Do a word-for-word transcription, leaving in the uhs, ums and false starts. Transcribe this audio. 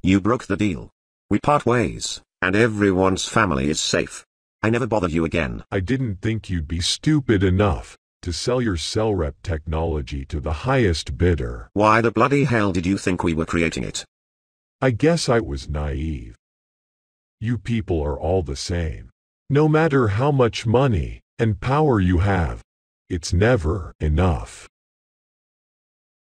You broke the deal. We part ways, and everyone's family is safe. I never bother you again. I didn't think you'd be stupid enough to sell your cell rep technology to the highest bidder. Why the bloody hell did you think we were creating it? I guess I was naive. You people are all the same. No matter how much money and power you have, it's never enough.